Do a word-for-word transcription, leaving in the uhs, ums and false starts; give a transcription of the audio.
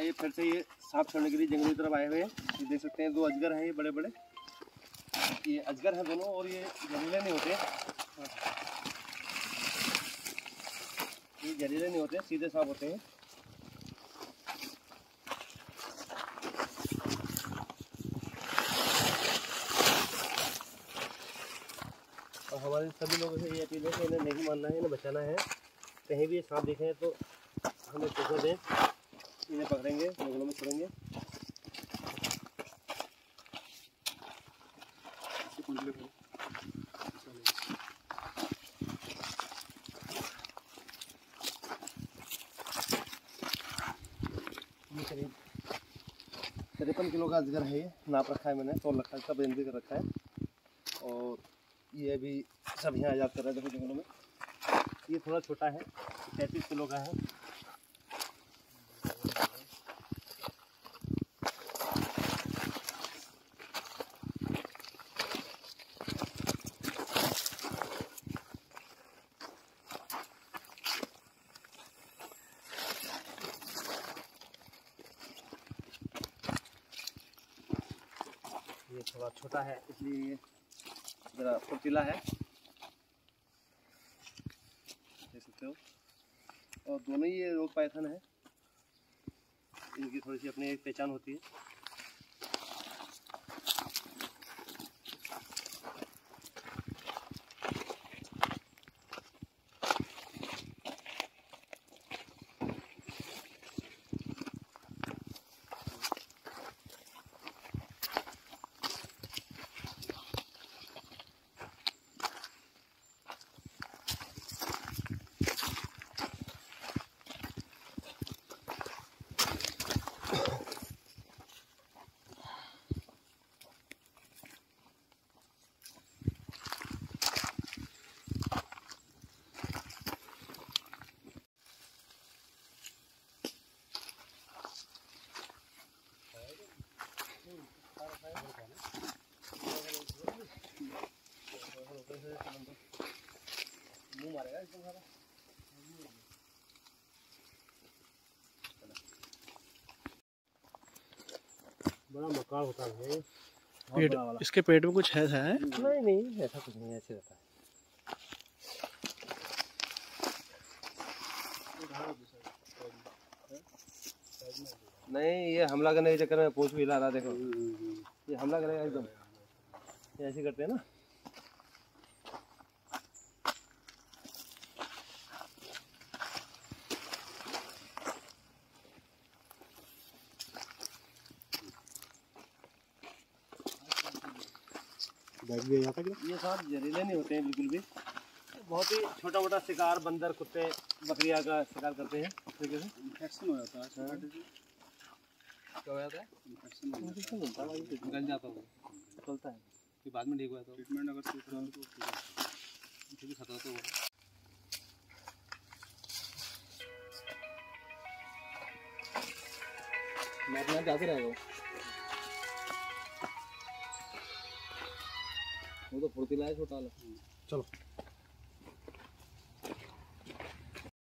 ये फिर से ये सांप छोड़ने के लिए जंगल की तरफ आए हुए हैं। ये देख सकते हैं दो अजगर हैं, ये बड़े बड़े ये अजगर हैं दोनों, और ये जहरीले नहीं होते, ये जहरीले नहीं होते, सीधे सांप होते हैं। और हमारे सभी लोगों से ये अपील है कि इन्हें नहीं मानना है, इन्हें बचाना है। कहीं भी ये सांप देखें तो हमें सूचना दें, इन्हें पकड़ेंगे, जंगलों में छोड़ेंगे। करीब तिरपन किलो का अजगर है, ये नाप रखा है मैंने, तोल रखा है, इसका वजन भी कर रखा है। और ये भी सब यहाँ आज़ाद कर रहे हैं, देखो जंगलों में। ये थोड़ा छोटा है, तैंतीस किलो का है। ये थोड़ा छोटा है इसलिए ये ज़रा फुर्तीला है, देख सकते हो। और दोनों ही ये रोग पायथन है, इनकी थोड़ी सी अपनी एक पहचान होती है। मुंह मारेगा एकदम सारा। बड़ा मकान होता है पेट, इसके पेट में कुछ है, है? नहीं नहीं ऐसा कुछ नहीं है, ऐसे रहता है। नहीं ये हमला करने के चक्कर में पूंछ भी हिला रहा, देखो ये हमला करेगा एकदम, ये ऐसे करते हैं ना। ये सांप जहरीले नहीं होते हैं बिल्कुल भी, बहुत ही छोटा मोटा शिकार, बंदर, कुत्ते, बकरियां का शिकार करते हैं। इन्फेक्शन हो जाता है, क्या हो जाता है? इन्फेक्शन होता है, निकल जाता है, चलता है, फिर बाद में ठीक हो जाता है। ट्रीटमेंट अगर सही करो तो ठीक है, खतरा तो होगा। मैं अपना जाते रहेगा, वो तो फुर्तीला है छोटा वाला। चलो।